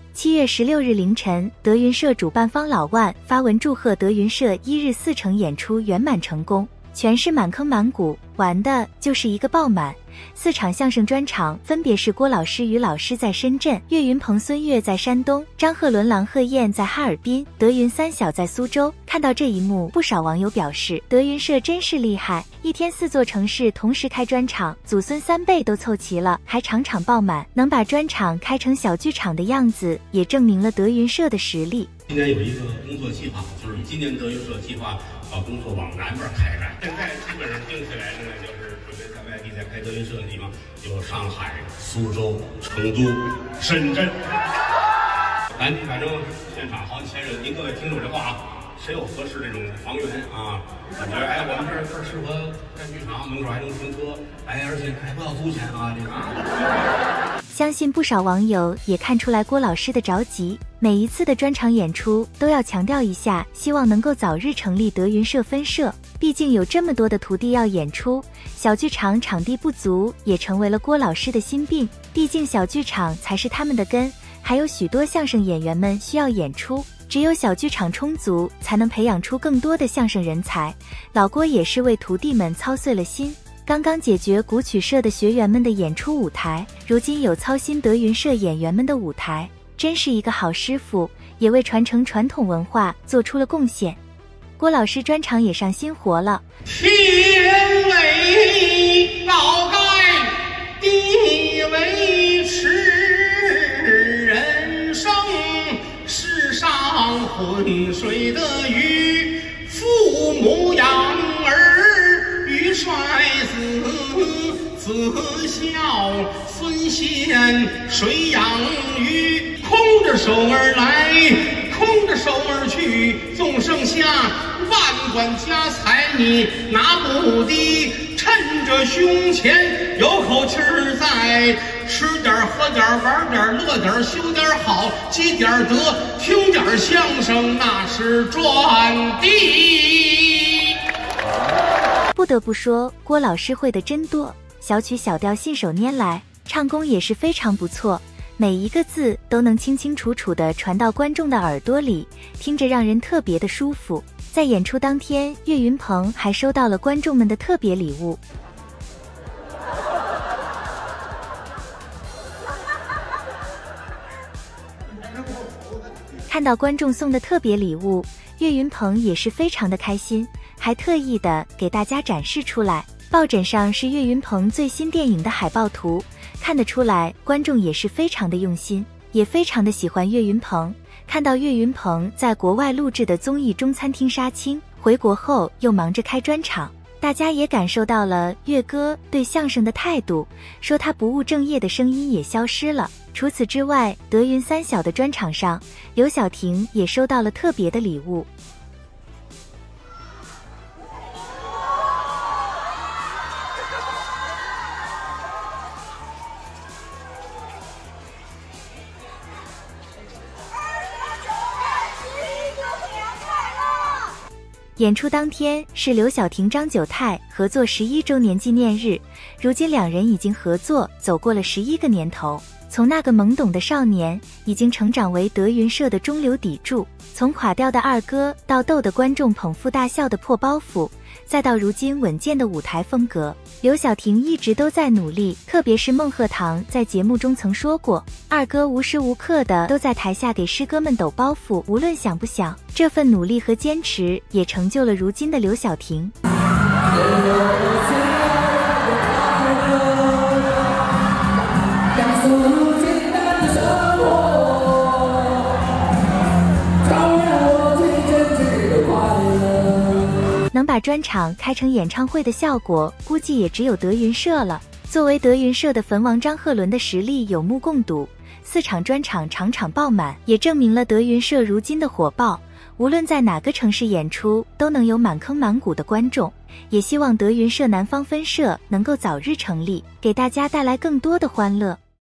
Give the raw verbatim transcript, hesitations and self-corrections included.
七月十六日凌晨，德云社主办方老万发文祝贺德云社一日四场演出圆满成功，全是满坑满谷，玩的就是一个爆满。四场相声专场分别是郭老师、于老师在深圳，岳云鹏、孙越在山东，张鹤伦、郎鹤燕在哈尔滨，德云三小在苏州。看到这一幕，不少网友表示，德云社真是厉害，一天四座城市同时开专场，祖孙三辈都凑齐了，还场场爆满，能把专场开成小剧场的样子，也证明了德云社的实力。 今年有一个工作计划，就是今年德云社计划把工作往南边开展。现在基本上定下来的呢，就是准备在外地再开德云社的地方有上海、苏州、成都、深圳。咱反正现场好几千人，您各位听着我这话啊，谁有合适这种房源啊？感觉哎，我们这儿这儿适合干剧场，门口还能停车，哎，而且还不要租钱啊，这个。 相信不少网友也看出来郭老师的着急，每一次的专场演出都要强调一下，希望能够早日成立德云社分社。毕竟有这么多的徒弟要演出，小剧场场地不足也成为了郭老师的心病。毕竟小剧场才是他们的根，还有许多相声演员们需要演出，只有小剧场充足，才能培养出更多的相声人才。老郭也是为徒弟们操碎了心。刚刚解决古曲社的学员们的演出舞台，如今有操心德云社演员们的舞台，真是一个好师傅，也为传承传统文化做出了贡献。郭老师专场也上新活了。 天为高盖，地为池，人生世上浑水的鱼，父母养儿育帅子，子孝孙贤谁养育？空着手而来，空着手而去，纵剩下万贯家财你拿不低，趁着胸前有口气儿在，吃点喝点玩点乐点修点好，积点德，听点相声那是赚的。 不得不说，郭老师会的真多，小曲小调信手拈来，唱功也是非常不错，每一个字都能清清楚楚地传到观众的耳朵里，听着让人特别的舒服。在演出当天，岳云鹏还收到了观众们的特别礼物。看到观众送的特别礼物，岳云鹏也是非常的开心，还特意的给大家展示出来。抱枕上是岳云鹏最新电影的海报图，看得出来观众也是非常的用心，也非常的喜欢岳云鹏。看到岳云鹏在国外录制的综艺《中餐厅杀青》，回国后又忙着开专场，大家也感受到了岳哥对相声的态度，说他不务正业的声音也消失了。除此之外，德云三小的专场上，刘晓婷也收到了特别的礼物。演出当天是刘晓婷、张九泰合作十一周年纪念日，如今两人已经合作走过了十一个年头，从那个懵懂的少年，已经成长为德云社的中流砥柱，从垮掉的二哥到逗得观众捧腹大笑的破包袱，再到如今稳健的舞台风格，刘晓婷一直都在努力。特别是孟鹤堂在节目中曾说过，二哥无时无刻的都在台下给师哥们抖包袱，无论想不想，这份努力和坚持也成就了如今的刘晓婷。能把专场开成演唱会的效果，估计也只有德云社了。作为德云社的坟王，张鹤伦的实力有目共睹，四场专场场场爆满，也证明了德云社如今的火爆。无论在哪个城市演出，都能有满坑满谷的观众。也希望德云社南方分社能够早日成立，给大家带来更多的欢乐。